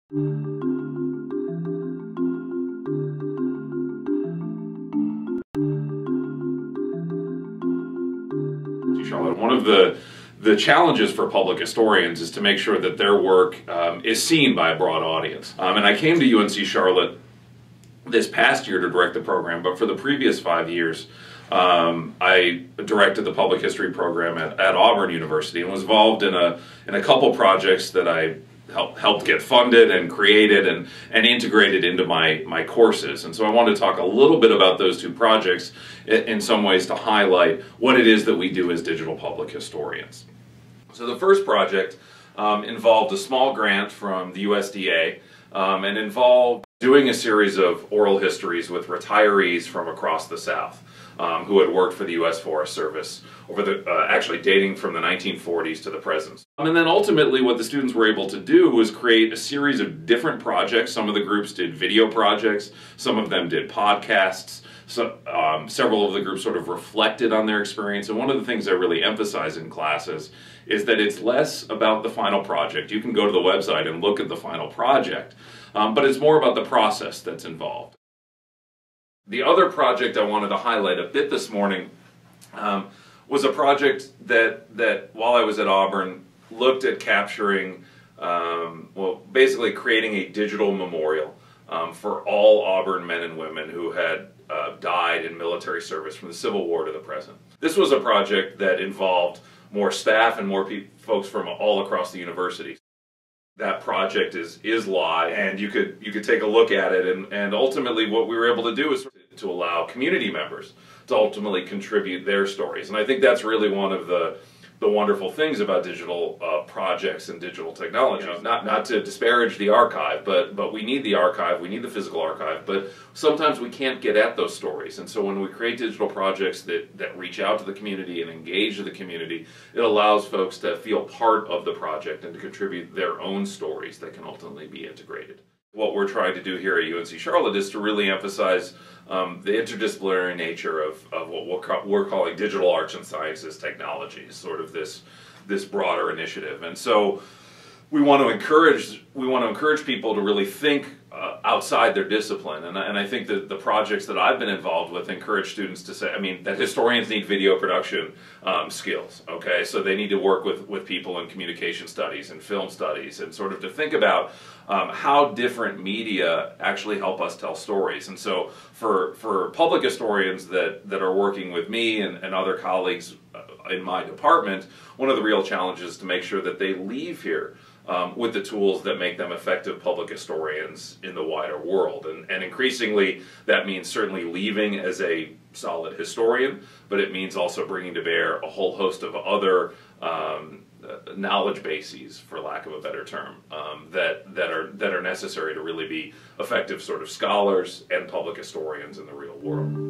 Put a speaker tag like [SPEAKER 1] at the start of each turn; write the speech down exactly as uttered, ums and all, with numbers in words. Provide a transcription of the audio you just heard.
[SPEAKER 1] Charlotte, one of the the challenges for public historians is to make sure that their work um, is seen by a broad audience. Um, and I came to U N C Charlotte this past year to direct the program, but for the previous five years, um, I directed the public history program at, at Auburn University and was involved in a in a couple projects that I helped helped get funded and created and and integrated into my my courses. And so I wanted to talk a little bit about those two projects in, in some ways to highlight what it is that we do as digital public historians. So the first project um, involved a small grant from the U S D A um, and involved doing a series of oral histories with retirees from across the South um, who had worked for the U S Forest Service over the, uh, actually dating from the nineteen forties to the present. And then ultimately what the students were able to do was create a series of different projects. Some of the groups did video projects, some of them did podcasts, so, um, several of the groups sort of reflected on their experience. And one of the things I really emphasize in classes is that it's less about the final project. You can go to the website and look at the final project, um, but it's more about the process that's involved. The other project I wanted to highlight a bit this morning um, was a project that, that while I was at Auburn, looked at capturing, um, well, basically creating a digital memorial um, for all Auburn men and women who had uh, died in military service from the Civil War to the present. This was a project that involved more staff and more pe folks from all across the university. That project is is live, and you could you could take a look at it, and, and ultimately what we were able to do is to allow community members to ultimately contribute their stories. And I think that's really one of the the wonderful things about digital uh, projects and digital technology. You know, not not to disparage the archive, but but we need the archive, we need the physical archive, but sometimes we can't get at those stories. And so when we create digital projects that, that reach out to the community and engage the community, it allows folks to feel part of the project and to contribute their own stories that can ultimately be integrated. What we're trying to do here at U N C Charlotte is to really emphasize um, the interdisciplinary nature of, of what we're, we're calling digital arts and sciences technologies, sort of this, this broader initiative. And so we want to encourage, we want to encourage people to really think uh, outside their discipline. And, and I think that the projects that I've been involved with encourage students to say, I mean, that historians need video production um, skills, okay? So they need to work with, with people in communication studies and film studies and sort of to think about um, how different media actually help us tell stories. And so for, for public historians that, that are working with me and, and other colleagues in my department, one of the real challenges is to make sure that they leave here Um, with the tools that make them effective public historians in the wider world. And, and increasingly that means certainly leaving as a solid historian, but it means also bringing to bear a whole host of other um, uh, knowledge bases, for lack of a better term, um, that, that, are, that are necessary to really be effective sort of scholars and public historians in the real world.